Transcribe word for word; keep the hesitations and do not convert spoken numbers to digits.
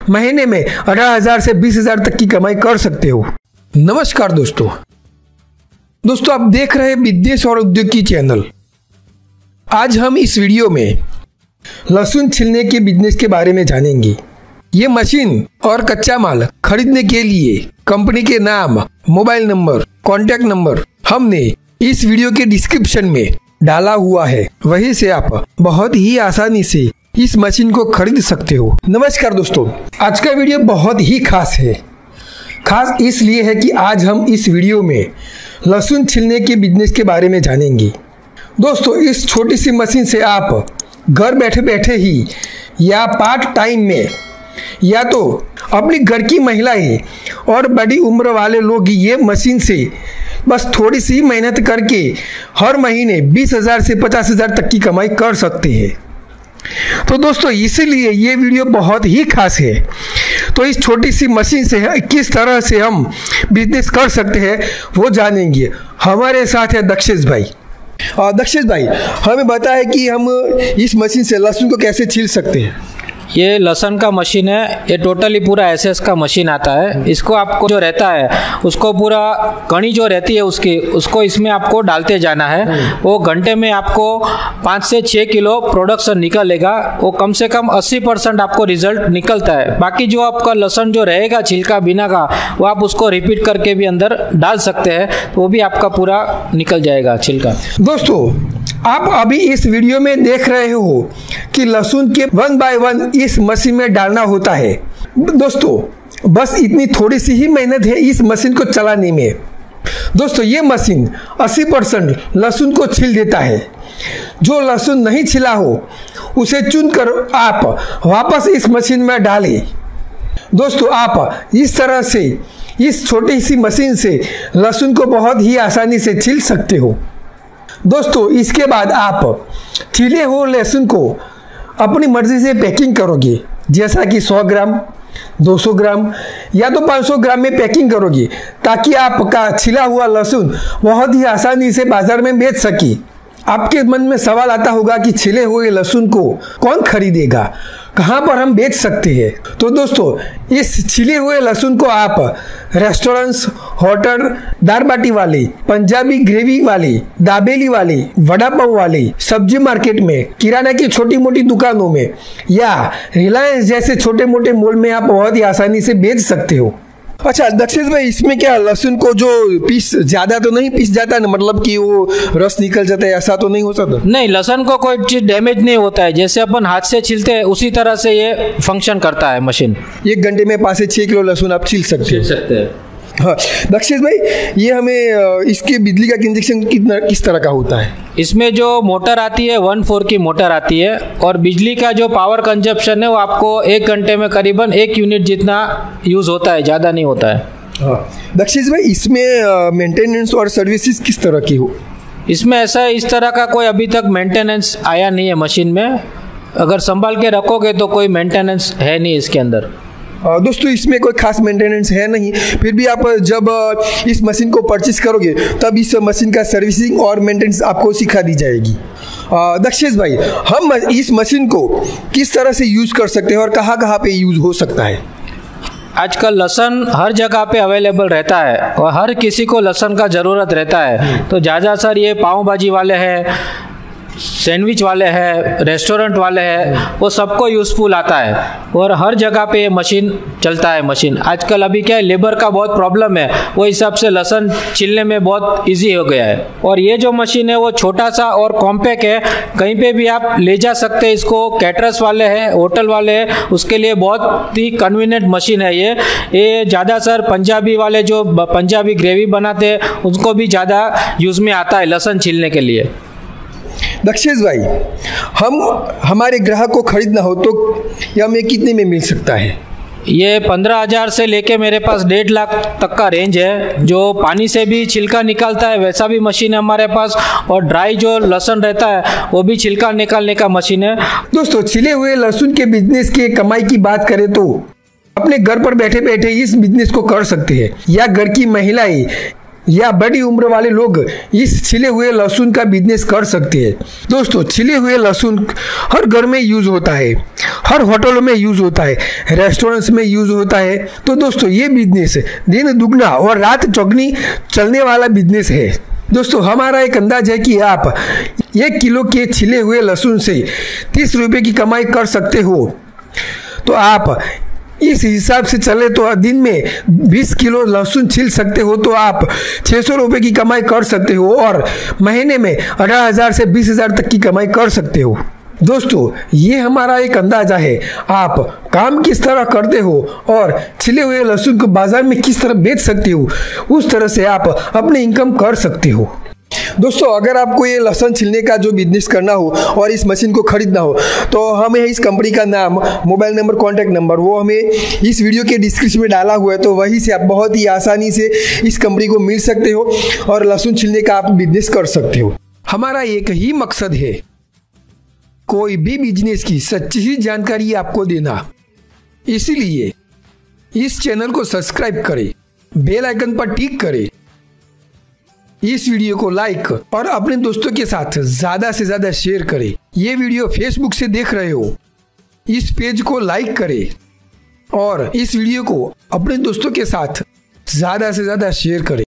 महीने में अठारह हजार से बीस हजार तक की कमाई कर सकते हो। नमस्कार दोस्तों दोस्तों आप देख रहे हैं बिजनेस और उद्योग की चैनल। आज हम इस वीडियो में लहसुन छिलने के बिजनेस के बारे में जानेंगे। ये मशीन और कच्चा माल खरीदने के लिए कंपनी के नाम, मोबाइल नंबर, कॉन्टैक्ट नंबर हमने इस वीडियो के डिस्क्रिप्शन में डाला हुआ है, वहीं से आप बहुत ही आसानी से इस मशीन को खरीद सकते हो। नमस्कार दोस्तों, आज का वीडियो बहुत ही खास है। खास इसलिए है कि आज हम इस वीडियो में लहसुन छिलने के बिजनेस के बारे में जानेंगे। दोस्तों इस छोटी सी मशीन से आप घर बैठे बैठे ही या पार्ट टाइम में या तो अपनी घर की महिलाएं और बड़ी उम्र वाले लोग ये मशीन से बस थोड़ी सी मेहनत करके हर महीने बीस हजार से पचास हजार तक की कमाई कर सकते हैं। तो दोस्तों इसीलिए ये वीडियो बहुत ही खास है। तो इस छोटी सी मशीन से किस तरह से हम बिजनेस कर सकते हैं वो जानेंगे। हमारे साथ है दक्षेश भाई। और दक्षेश भाई हमें बताया कि हम इस मशीन से लहसुन को कैसे छील सकते हैं। ये लहसुन का मशीन है। ये टोटली पूरा एसएस का मशीन आता है। इसको आपको जो रहता है उसको पूरा कणी जो रहती है उसकी उसको इसमें आपको डालते जाना है। वो घंटे में आपको पाँच से छः किलो प्रोडक्शन निकलेगा। वो कम से कम अस्सी परसेंट आपको रिजल्ट निकलता है। बाकी जो आपका लहसुन जो रहेगा छिलका बिना का वो आप उसको रिपीट करके भी अंदर डाल सकते हैं, तो वो भी आपका पूरा निकल जाएगा छिलका। दोस्तों आप अभी इस वीडियो में देख रहे हो कि लहसुन के वन बाय वन इस मशीन में डालना होता है। दोस्तों बस इतनी थोड़ी सी ही मेहनत है इस मशीन को चलाने में। दोस्तों ये मशीन अस्सी परसेंट लहसुन को छील देता है। जो लहसुन नहीं छिला हो उसे चुनकर आप वापस इस मशीन में डालें। दोस्तों आप इस तरह से इस छोटी सी मशीन से लहसुन को बहुत ही आसानी से छील सकते हो। दोस्तों इसके बाद आप छिले हुए लहसुन को अपनी मर्जी से पैकिंग करोगे, जैसा कि सौ ग्राम, दो सौ ग्राम या तो पाँच सौ ग्राम में पैकिंग करोगे, ताकि आपका छिला हुआ लहसुन बहुत ही आसानी से बाजार में बेच सके। आपके मन में सवाल आता होगा कि छिले हुए लहसुन को कौन खरीदेगा, कहाँ पर हम बेच सकते हैं। तो दोस्तों इस छिले हुए लहसुन को आप रेस्टोरेंट्स, होटल, दाल बाटी वाले, पंजाबी ग्रेवी वाले, दाबेली वाले, वड़ा पाव वाले, सब्जी मार्केट में, किराना की छोटी मोटी दुकानों में या रिलायंस जैसे छोटे मोटे मॉल में आप बहुत ही आसानी से बेच सकते हो। अच्छा दक्षेश भाई, इसमें क्या लहसुन को जो पीस ज्यादा तो नहीं पीस जाता ना, मतलब कि वो रस निकल जाता है, ऐसा तो नहीं हो सकता? नहीं, लहसुन को कोई चीज डैमेज नहीं होता है। जैसे अपन हाथ से छीलते हैं उसी तरह से ये फंक्शन करता है मशीन। एक घंटे में पाँच से छः किलो लहसुन आप छील सकते छील सकते हैं। हाँ दक्षेश भाई, ये हमें इसके बिजली का इंजेक्शन कितना किस तरह का होता है? इसमें जो मोटर आती है वन फोर की मोटर आती है, और बिजली का जो पावर कंजप्शन है वो आपको एक घंटे में करीबन एक यूनिट जितना यूज होता है, ज़्यादा नहीं होता है। हाँ दक्षेश भाई, इसमें मेंटेनेंस और सर्विसेज किस तरह की हो? इसमें ऐसा इस तरह का कोई अभी तक मेंटेनेंस आया नहीं है मशीन में। अगर संभाल के रखोगे तो कोई मेंटेनेंस है नहीं इसके अंदर। दोस्तों इसमें कोई खास मेंटेनेंस है नहीं, फिर भी आप जब इस मशीन को परचेज करोगे तब इस मशीन का सर्विसिंग और मेंटेनेंस आपको सिखा दी जाएगी। दक्षेश भाई, हम इस मशीन को किस तरह से यूज़ कर सकते हैं और कहाँ कहाँ पे यूज़ हो सकता है? आजकल लहसुन हर जगह पे अवेलेबल रहता है और हर किसी को लहसुन का ज़रूरत रहता है। तो ज़्यादातर ये पाव भाजी वाले हैं, सैंडविच वाले हैं, रेस्टोरेंट वाले हैं, वो सबको यूज़फुल आता है और हर जगह पे ये मशीन चलता है। मशीन आजकल अभी क्या है, लेबर का बहुत प्रॉब्लम है, वो हिसाब से लहसुन छिलने में बहुत इजी हो गया है। और ये जो मशीन है वो छोटा सा और कॉम्पैक्ट है, कहीं पे भी आप ले जा सकते हैं इसको। कैटरर्स वाले हैं, होटल वाले हैं, उसके लिए बहुत ही कन्वीनियंट मशीन है ये। ये ज़्यादातर पंजाबी वाले जो पंजाबी ग्रेवी बनाते हैं उनको भी ज़्यादा यूज़ में आता है लहसुन छिलने के लिए। दक्षेश भाई, हम हमारे ग्राहक को खरीदना हो तो ये हमें कितने में मिल सकता है? ये पंद्रह हजार से लेके मेरे पास डेढ़ लाख तक का रेंज है। जो पानी से भी छिलका निकालता है वैसा भी मशीन है हमारे पास, और ड्राई जो लहसुन रहता है वो भी छिलका निकालने का मशीन है। दोस्तों छिले हुए लहसुन के बिजनेस के कमाई की बात करें तो अपने घर पर बैठे बैठे इस बिजनेस को कर सकते हैं, या घर की महिलाएं या बड़ी उम्र वाले लोग इस छिले हुए लहसुन का बिजनेस कर सकते हैं। दोस्तों, छिले हुए लहसुन हर घर में यूज होता है, हर होटलों में यूज होता है, रेस्टोरेंट्स में यूज होता है। तो दोस्तों, ये बिजनेस दिन दुगना और रात चौगनी चलने वाला बिजनेस है। दोस्तों, हमारा एक अंदाज है कि आप एक किलो के छिले हुए लहसुन से तीस रुपये की कमाई कर सकते हो। तो आप इस हिसाब से चले तो दिन में बीस किलो लहसुन छील सकते हो, तो आप छः सौ रुपये की कमाई कर सकते हो और महीने में अठारह हज़ार से बीस हज़ार तक की कमाई कर सकते हो। दोस्तों, ये हमारा एक अंदाजा है। आप काम किस तरह करते हो और छिले हुए लहसुन को बाजार में किस तरह बेच सकते हो, उस तरह से आप अपनी इनकम कर सकते हो। दोस्तों, अगर आपको ये लहसुन छिलने का जो बिजनेस करना हो और इस मशीन को खरीदना हो, तो हमें इस कंपनी का नाम, मोबाइल नंबर, कॉन्टैक्ट नंबर वो हमें इस वीडियो के डिस्क्रिप्शन में डाला हुआ है। तो वहीं से आप बहुत ही आसानी से इस कंपनी को मिल सकते हो और लहसुन छिलने का आप बिजनेस कर सकते हो। हमारा एक ही मकसद है, कोई भी बिजनेस की सच्ची ही जानकारी आपको देना। इसीलिए इस चैनल को सब्सक्राइब करें, बेल आइकन पर टिक करें, इस वीडियो को लाइक और अपने दोस्तों के साथ ज्यादा से ज्यादा शेयर करें। ये वीडियो फेसबुक से देख रहे हो, इस पेज को लाइक करें और इस वीडियो को अपने दोस्तों के साथ ज्यादा से ज्यादा शेयर करें।